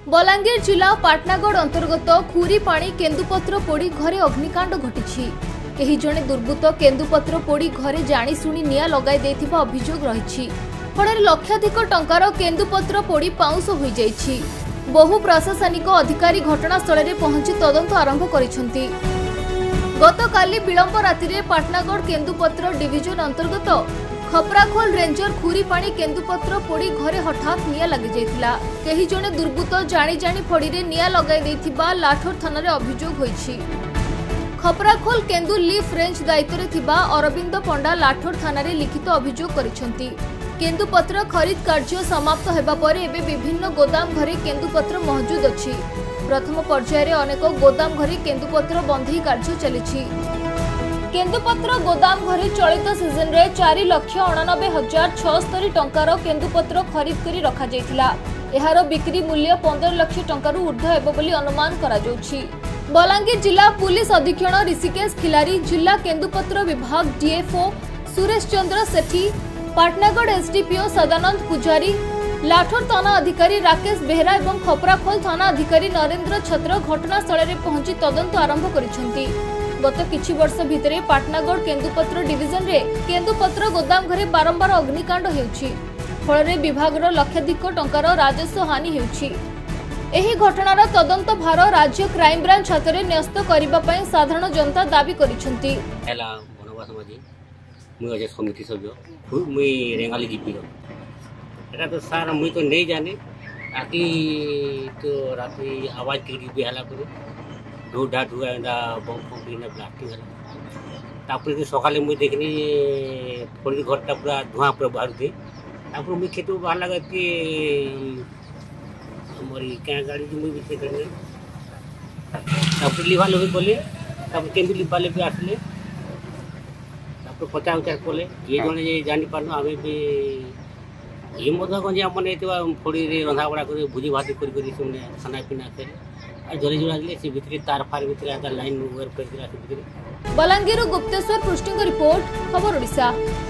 बलांगीर जिला पाटनागढ़ अंतर्गत खुरीपाणी केन्दुपत्र पोड़ी घरे अग्निकांड घटी। केही जणे दुर्बृत्त केन्दुपत्र पोड़ी घरे जाणीशुणी निआं लगाई देथिबा अभियोग रही। फल लक्षाधिक टंकार केन्दुपत्र पोड़ी पाउंस हो जाइछि। बहु प्रशासनिक अधिकारी घटनास्थल में पहुंची तदंत आरंभ करिसेंति। गतकाली विलंब राति पाटनागढ़ केन्दुपत्र डिविजन अंतर्गत खपराखोल रेंजर खुरीपाणी केन्दुपत्र पोड़ी घरे हठात निआं लगी जाइतिला। केही जणे दुर्बृत्त जानी जानी फड़ी रे निआं लगाई देथिबा लाठोर थाना रे अभियोग होइछि। खपराखोल केन्दु लीफ रेंज दायित्व थिबा अरविंद पंडा लाठोर थाना रे लिखित अभियोग करिसेंति। केन्दुपत्र खरीद कार्य समाप्त हेबा परे एबे विभिन्न गोदाम घरे केन्दुपत्र मौजूद अछि। प्रथम पर्याय रे अनेक गोदाम घरे केन्दुपत्र बंधई कार्य चलिछि। केन्दुपत्र गोदाम घरे चलित सीजन रे 4,89,076 टंकार केन्दुपत्र खरीद करी रखा जाइतिला। एहार बिक्री मूल्य 15 लाख टंकार ऊर्ध्व हेबो बोली अनुमान करा जाउछि। बलांगीर जिला पुलिस अधीक्षक ऋषिकेश खिलारी, जिला केन्दुपत्र विभाग डीएफओ सुरेश चंद्र सेठी, पाटनागढ़ एसडीपीओ सदानंद पुजारी, लाठोर थाना अधिकारी राकेश बेहरा और खपराखोल थाना अधिकारी नरेंद्र छत्र घटनास्थल में पहुंची तदंत आरंभ करिसेंति। गत किछि वर्ष भितरे पाटनागढ़ केन्दुपत्र डिविजन रे केन्दुपत्र गोदाम घरे बारंबार अग्निकांड हेउछि। फल विभागर लक्षाधिक टंकार राजस्व हानि हेउछि। एही घटनार तदंत भार राज्य क्राइम ब्रांच हाथ में न्यस्त करने साधारण जनता दाबी करिसेंति। मुझे समिति सभ्य मुई रेंगाली जीपी एटा तो सार मुई तो नहीं जाने राति तो राति आवाज टिकट बेहला करे ढूढ़ा ढुआ बम फुकी ना ब्लास्टिंग तापर तो सकाले मुई देखनी थोड़ी घरटा पूरा धुआं पूरा बाहर दे तापर मुई खेत बाहर लगा कि हमारी क्या गाड़ी मुई भी करने तापर लिवा लोग बोले तापर केंद्र लिवा ले भी आसले तो पचार उचार कले ये जड़े जानी पार्न आम भी ये गंजा मैंने फड़ी रंधा बड़ा कर भोजी भात कर खाना पीना कर जली जुड़ा से भितर तार फार भितर लाइन वेयर कर। बलांगीर गुप्तेश्वर पृष्ठ रिपोर्ट खबर ओडिशा।